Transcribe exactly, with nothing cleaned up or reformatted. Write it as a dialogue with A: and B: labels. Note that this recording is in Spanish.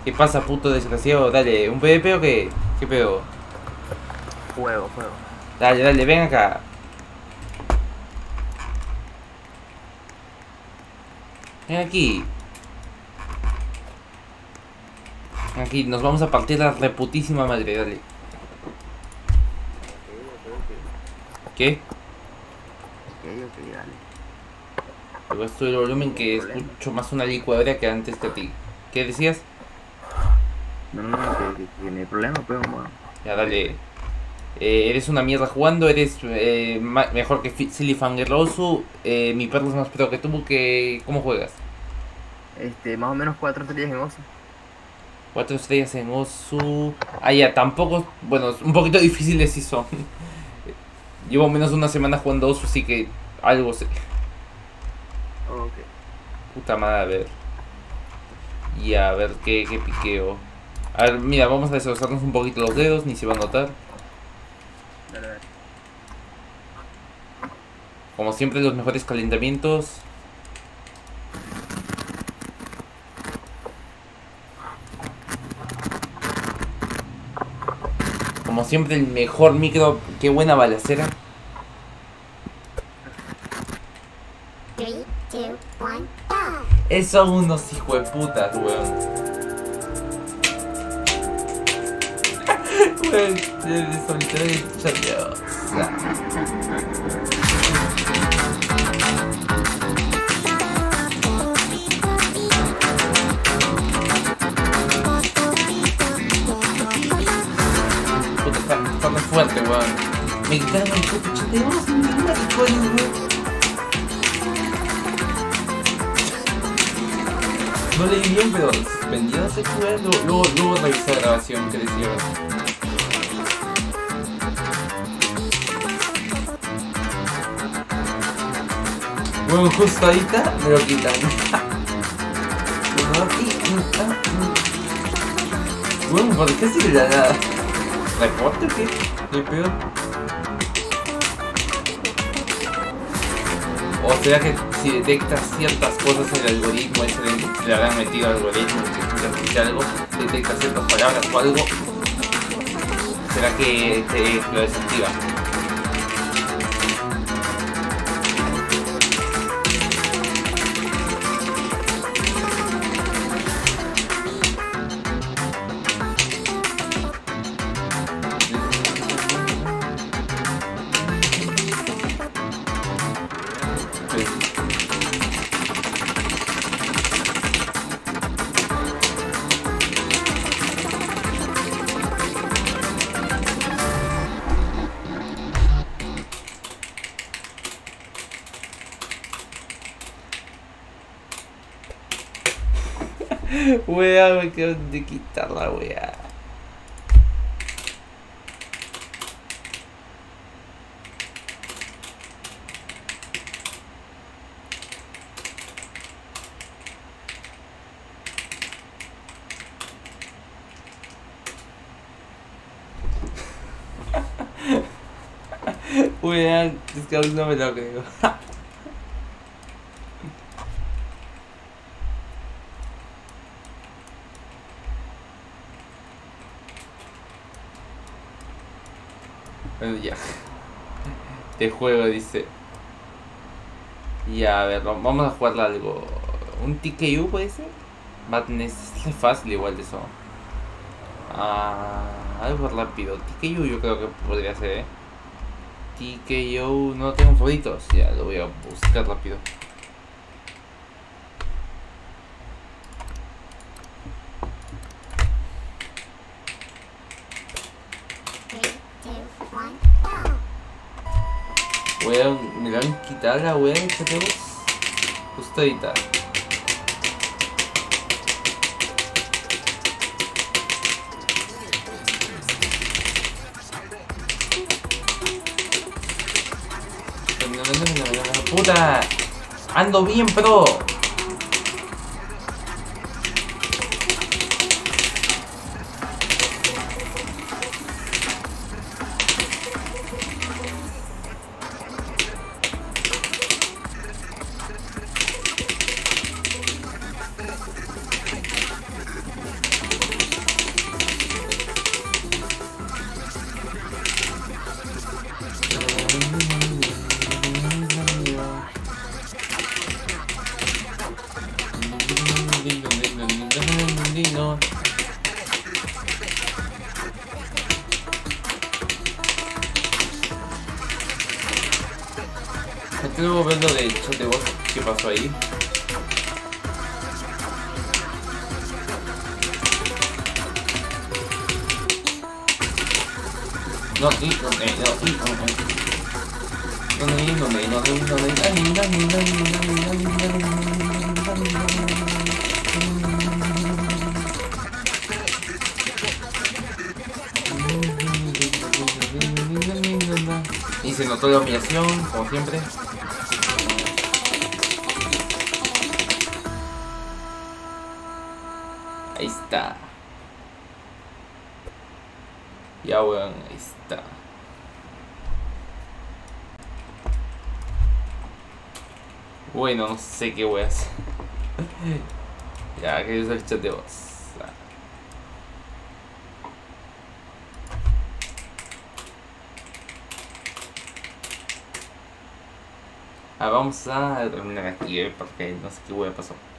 A: ¿Qué pasa, puto desgraciado? Dale, ¿un PvP o qué? ¿Qué pedo?
B: Juego, juego.
A: Dale, dale, ven acá. Ven aquí. Ven aquí, nos vamos a partir la reputísima madre, dale.
B: Ok, ok, ok.
A: ¿Qué?
B: Ok, ok, dale.
A: Luego estoy el volumen que
B: No hay problema.
A: escucho más una licuadora que antes que a ti. ¿Qué decías?
B: No, no, no, que, que, que no hay problema, pero bueno.
A: Ya, dale. Eh, eres una mierda jugando, eres eh, ma- mejor que Fi- Silly Fangerlosu. Eh, mi perro es más pro que tú. Que... ¿Cómo juegas?
B: Este, más o menos cuatro estrellas en oso.
A: Cuatro estrellas en Osu. Ah, ya, tampoco. Bueno, un poquito difíciles sí son. Llevo menos de una semana jugando Osu, así que algo sé.
B: Ok.
A: Puta madre, a ver. Y a ver qué, qué piqueo. A ver, mira, vamos a destrozarnos un poquito los dedos, ni se va a notar.
B: Dale, dale.
A: Como siempre, los mejores calentamientos. Como siempre, el mejor micro. Qué buena balacera.
C: Three, two, one, go!
A: Esos son unos hijos de putas, weón. Weón, de solitario y charleosa. Puta, está, está muy fuerte, weón. Me quitaron el puto chateo, sin ninguna recuerdo, weón. No leí bien, pero suspendió no sé qué, weón. Luego, luego, luego revisé la grabación que decía. Bueno, justo ahorita me lo quitan. Bueno, ¿por qué sirve la nada? ¿Reporte o qué? ¿Qué peor? ¿O será que si detecta ciertas cosas en el algoritmo, ese de- se le habrán metido al algoritmo, que dice algo, detecta ciertas palabras o algo? ¿Será que te lo desactiva? Wea, me quedo de quitar la wea. Wea, es que aún no me lo creo. Bueno, ya. Este juego dice. Ya, a ver, va- vamos a jugarle algo. ¿Un T K U puede ser? Madness, es fácil igual de eso. Ah, algo rápido. T K U yo creo que podría ser, ¿eh? T K O no tengo favoritos. Ya, lo voy a buscar rápido.
C: Three, two, one, go!
A: Weón, me la van a quitar la wea de chateos. Justo ahorita. Puta, ando bien, pro. no. Quiero ver lo de chat de voz, qué pasó ahí. No, y, no, no, y, no, no. No, no, no, no, no, no, no, no. Y se notó la humillación, como siempre. Ahí está. Ya, weón, ahí está. Bueno, no sé qué voy a hacer. Ya, que es el chat de voz. Ah, vamos a terminar aquí, eh, porque no sé qué voy a pasar.